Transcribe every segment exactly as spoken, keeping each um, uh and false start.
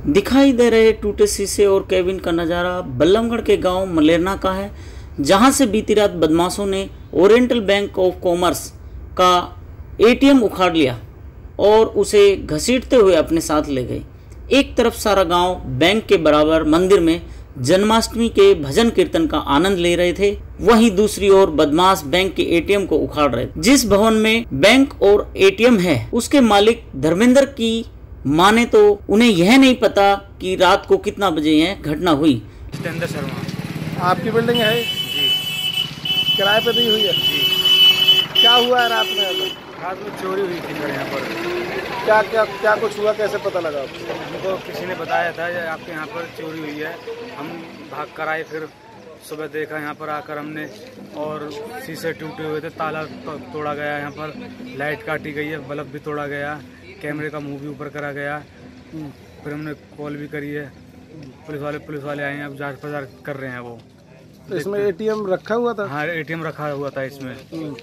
दिखाई दे रहे टूटे शीशे और केबिन का नज़ारा बल्लभगढ़ के गांव मलेरना का है, जहां से बीती रात बदमाशों ने ओरिएंटल बैंक ऑफ कॉमर्स का एटीएम उखाड़ लिया और उसे घसीटते हुए अपने साथ ले गए। एक तरफ सारा गांव बैंक के बराबर मंदिर में जन्माष्टमी के भजन कीर्तन का आनंद ले रहे थे, वहीं दूसरी ओर बदमाश बैंक के एटीएम को उखाड़ रहे थे। जिस भवन में बैंक और एटीएम है, उसके मालिक धर्मेंद्र की माने तो उन्हें यह नहीं पता कि रात को कितना बजे यह घटना हुई। जितेंद्र शर्मा। आपकी बिल्डिंग है जी। किराए पे दी हुई है जी। क्या हुआ है रात में? रात में चोरी हुई थी मेरे यहाँ पर। क्या क्या क्या कुछ हुआ, कैसे पता लगा आपको? हमको किसी ने बताया था आपके यहाँ पर चोरी हुई है। हम भाग कर आए, फिर सुबह देखा यहाँ पर आकर हमने, और शीशे टूटे हुए थे, ताला तोड़ा गया, यहाँ पर लाइट काटी गई है, बल्ब भी तोड़ा गया, कैमरे का मुंह भी ऊपर करा गया। फिर हमने कॉल भी करी है, पुलिस वाले पुलिस वाले आए हैं, अब जांच पड़ताल कर रहे हैं वो। तो इसमें एटीएम रखा हुआ था? हाँ, एटीएम रखा हुआ था इसमें।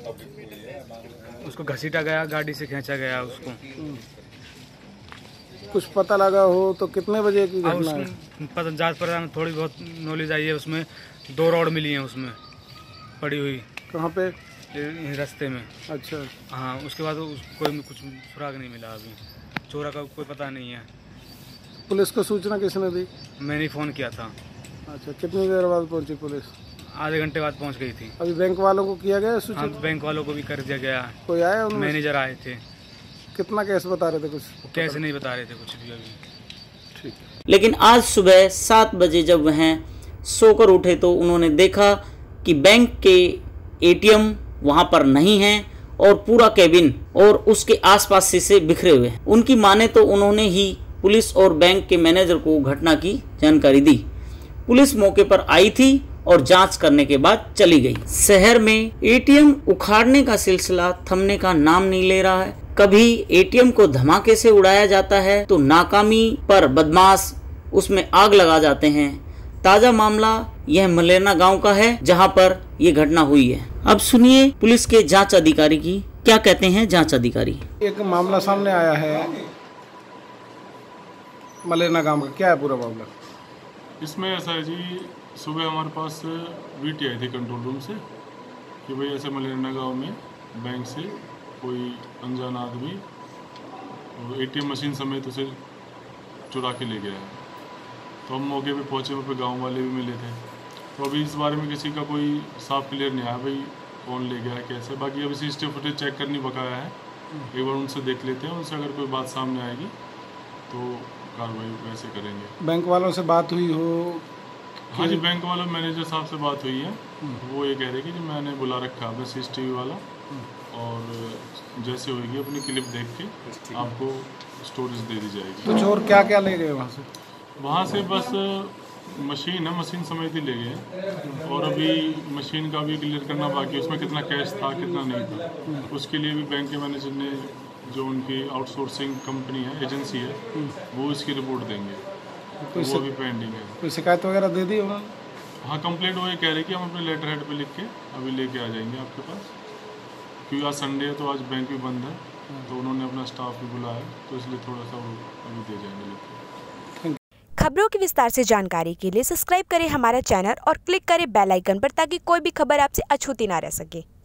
उसको घसीटा गया, गाड़ी से खींचा गया उसको। कुछ पता लगा हो तो कितने बजे की घटना है? जांच पड़ताल में थोड़ी बहुत नॉलेज आई है। उसमें दो रॉड मिली हैं उसमें पड़ी हुई। कहाँ पे? रास्ते में। अच्छा। हाँ, उसके बाद कोई कुछ सुराग नहीं मिला अभी। चोरा का कोई पता नहीं है। पुलिस को सूचना किसने दी? मैंने फोन किया था। अच्छा, कितनी देर बाद पहुंची पुलिस? आधे घंटे बाद पहुंच गई थी। अभी बैंक वालों को किया गया सूचना? हाँ, बैंक वालों को भी कर दिया गया। कोई आया? मैनेजर आए थे। कितना कैश बता रहे थे? कुछ कैसे नहीं बता रहे थे कुछ भी अभी। ठीक। लेकिन आज सुबह सात बजे जब वह सोकर उठे तो उन्होंने देखा कि बैंक के एटीएम वहां पर नहीं है और पूरा केबिन और उसके आसपास शीशे बिखरे हुए हैं। उनकी माने तो उन्होंने ही पुलिस और बैंक के मैनेजर को घटना की जानकारी दी। पुलिस मौके पर आई थी और जांच करने के बाद चली गई। शहर में एटीएम उखाड़ने का सिलसिला थमने का नाम नहीं ले रहा है। कभी एटीएम को धमाके से उड़ाया जाता है तो नाकामी पर बदमाश उसमें आग लगा जाते हैं। ताजा मामला यह मलेरना गांव का है, जहां पर यह घटना हुई है। अब सुनिए पुलिस के जांच अधिकारी की क्या कहते हैं। जांच अधिकारी, एक मामला सामने आया है मलेरना गांव का, क्या है पूरा मामला? इसमें ऐसा है जी, सुबह हमारे पास वीटी आई थी कंट्रोल रूम से कि भाई ऐसे मलेरना गांव में बैंक से कोई अनजान आदमी एटीएम मशीन समेत उसे चुरा के ले गया है। तो हम मौके पे पहुंचे, वहाँ पे गांव वाले भी मिले थे। तो अभी इस बारे में किसी का कोई साफ क्लियर नहीं आया भाई कौन ले गया है कैसे। बाकी अभी सीसीटीवी फुटेज चेक करनी बकाया है, एक बार उनसे देख लेते हैं। उनसे अगर कोई बात सामने आएगी तो कार्रवाई वैसे करेंगे। बैंक वालों से बात हुई हो? हाँ जी, बैंक वालों मैनेजर साहब से बात हुई है। वो ये कह रहे कि मैं मैंने बुला रखा है सीसीटीवी वाला, और जैसे होगी अपनी क्लिप देख के आपको स्टोरेज दे दी जाएगी। तो चोर क्या क्या ले गए वहाँ से? वहाँ से बस मशीन है, मशीन समेत ही ले गए। और अभी मशीन का भी क्लियर करना बाकी है, उसमें कितना कैश था कितना नहीं था। उसके लिए भी बैंक के मैनेजर ने, जो उनकी आउटसोर्सिंग कंपनी है, एजेंसी है, वो इसकी रिपोर्ट देंगे। तो वो अभी पेंडिंग है। कोई शिकायत वगैरह दे दी उन्होंने? हाँ, कंप्लेंट वो ये कह रहे कि हम अपने लेटर हेड पे लिख के अभी लेके आ जाएंगे आपके पास, क्योंकि आज संडे है तो आज बैंक भी बंद है। तो उन्होंने अपना स्टाफ भी बुलाया, तो इसलिए थोड़ा सा वो अभी दे जाएंगे लेके। खबरों की विस्तार से जानकारी के लिए सब्सक्राइब करें हमारा चैनल और क्लिक करें बेल आइकन पर, ताकि कोई भी खबर आपसे अछूती ना रह सके।